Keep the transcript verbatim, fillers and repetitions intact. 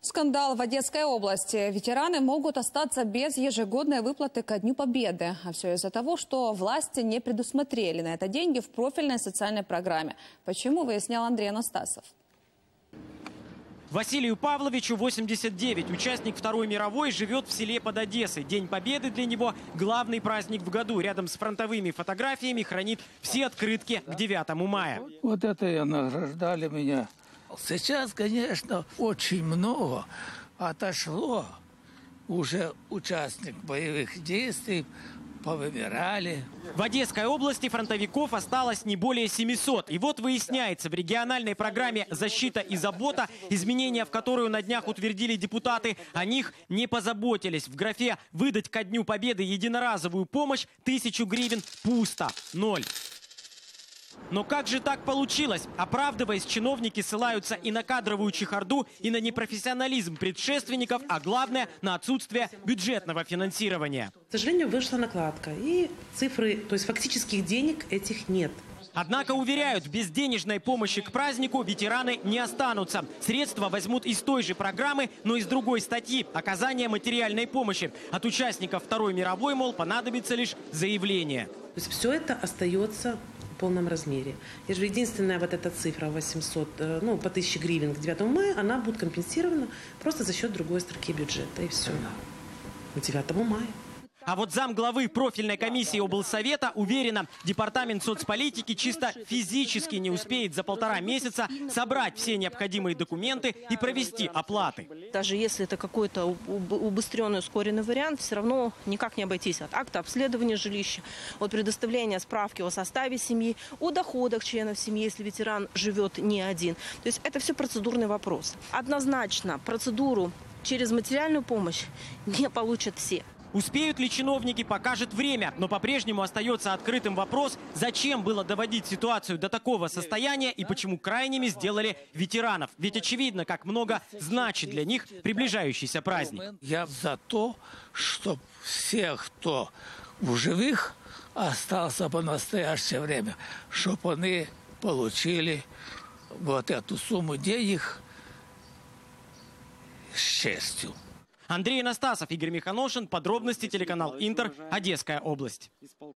Скандал в Одесской области. Ветераны могут остаться без ежегодной выплаты ко Дню Победы. А все из-за того, что власти не предусмотрели на это деньги в профильной социальной программе. Почему, выяснял Андрей Анастасов. Василию Павловичу восемьдесят девять. Участник Второй мировой, живет в селе под Одессой. День Победы для него – главный праздник в году. Рядом с фронтовыми фотографиями хранит все открытки к девятому мая. Вот это и награждали меня. Сейчас, конечно, очень много отошло. Уже участник боевых действий повымирали. В Одесской области фронтовиков осталось не более семисот. И вот выясняется, в региональной программе «Защита и забота», изменения в которую на днях утвердили депутаты, о них не позаботились. В графе «Выдать ко Дню Победы единоразовую помощь» тысячу гривен пусто. Ноль. Но как же так получилось? Оправдываясь, чиновники ссылаются и на кадровую чехарду, и на непрофессионализм предшественников, а главное – на отсутствие бюджетного финансирования. К сожалению, вышла накладка, и цифры, то есть фактических денег этих нет. Однако уверяют, без денежной помощи к празднику ветераны не останутся. Средства возьмут из той же программы, но из другой статьи – оказание материальной помощи. От участников Второй мировой, мол, понадобится лишь заявление. То есть все это остается в полном размере. И же единственная вот эта цифра восемьсот, ну, по тысяче гривен к девятому мая, она будет компенсирована просто за счет другой строки бюджета. И все. К девятому мая. А вот замглавы профильной комиссии облсовета уверена, департамент соцполитики чисто физически не успеет за полтора месяца собрать все необходимые документы и провести оплаты. Даже если это какой-то убыстренный, ускоренный вариант, все равно никак не обойтись от акта обследования жилища, от предоставления справки о составе семьи, о доходах членов семьи, если ветеран живет не один. То есть это все процедурный вопрос. Однозначно процедуру через материальную помощь не получат все. Успеют ли чиновники, покажет время. Но по-прежнему остается открытым вопрос, зачем было доводить ситуацию до такого состояния и почему крайними сделали ветеранов. Ведь очевидно, как много значит для них приближающийся праздник. Я за то, чтобы все, кто в живых остался по настоящее время, чтобы они получили вот эту сумму денег с честью. Андрей Анастасов, Игорь Миханошин. Подробности телеканал Интер. Одесская область.